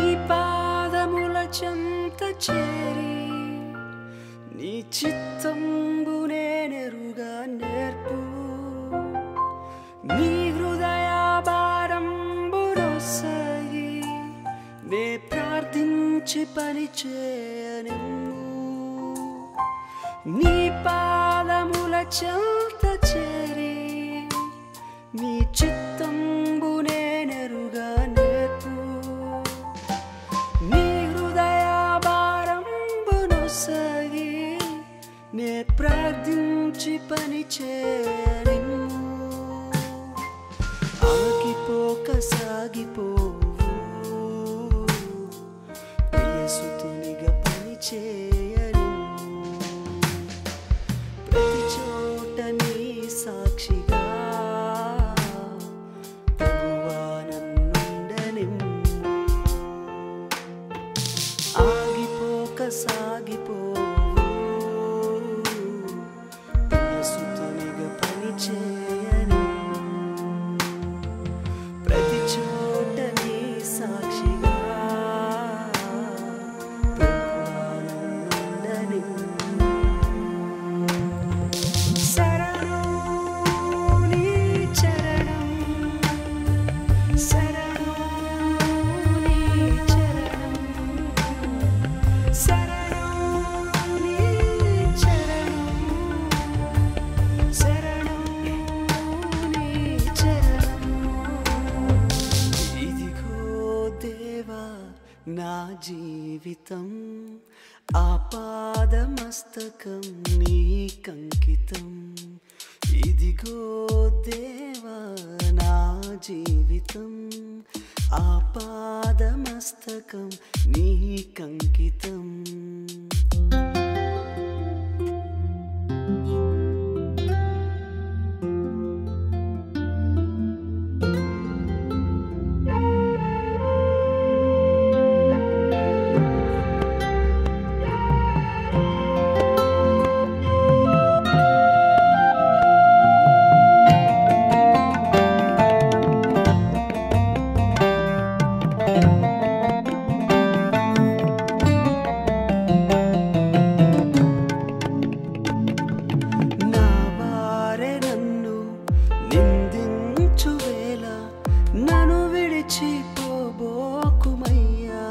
పాదముల చెంత చేరి నీ చిత్తంబునే నెరుగా నేర్పు నీ హృదయ భారంబునొసగి నే ప్రార్థించి పని చేయనిమ్ము నీ పాదముల చెంత చేరి నీ చిత్తంబునే నెరుగా నేర్పు నీ హృదయ భారంబునొసగి నే ప్రార్థించి పని చేయనిమ్ము ఆగిపోక సాగిపోవు ప్రియసుతునిగా పని చేయనిమ్ము ప్రతి చోట నీ సాక్షిగా ప్రభువా నన్నుండనిమ్ము ఆగిపోక సాగిపోవు ప్రియసుతునిగా పని చేయనిమ్ము ప్రతి చోట నీ సాక్షిగా ప్రభువా నన్నుండనిమ్ము శరణం నీ చరణం శరణం నీ చరణం శరణం నీ చరణం శరణం నీ చరణం ఇదిగో దేవా నా జీవితం ఆపాదమస్తకం నీకంకితం ఇదిగో దేవా నా జీవితం ఆపాదమస్తకం నీకంకితం నా వారే నన్ను నిందించువేళ నన్ను విడిచిపోబోకుమయ్యా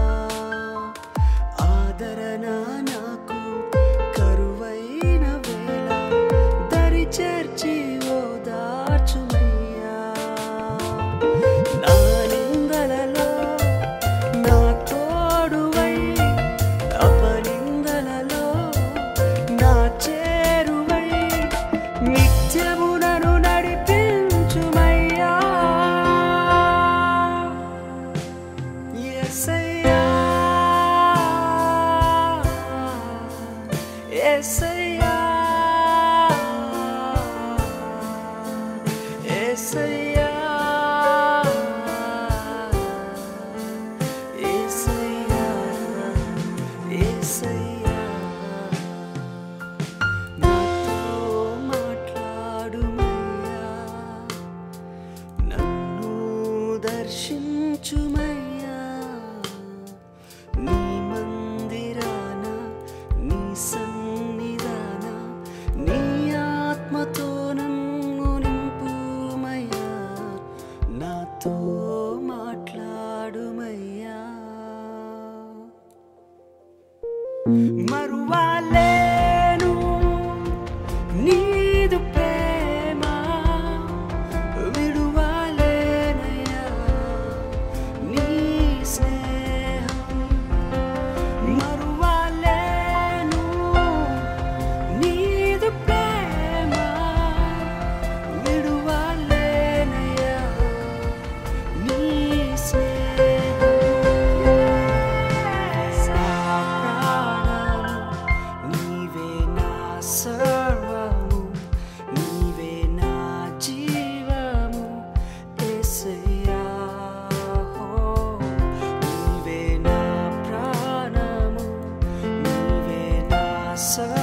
ఆదరణ నాకు కరువైన వేళ దరి చేర్చి ఓదార్చుమయ్యా నా నిందలలో నా తోడువై అపనిందలలో నా చేరువై నిత్యము నన్ను నడిపించుమయ్యా యేసయ్యా యేసయ్యా యేసయ్యా యేసయ్యా యేసయ్యా నాతో మాట్లాడుమయ్యా నన్ను దర్శించుమయ్యా నీ మందిరాన నీ సన్నిధాన నీ ఆత్మతో నన్ను నింపుమయ్యా నాతో మాట్లాడుమయ్యా మరువాలేను నీదు ప్రేమ విడువాలేనయ్యా నీ స్నేహం మరువాలేను నీదు ప్రేమ విడువాలేనయ్యా నీ స్నేహం నా ప్రాణము నీవే నా సర్వము నీవే నా జీవము యేసయ్యా నీవే నా ప్రాణము నీవే నా సర్వము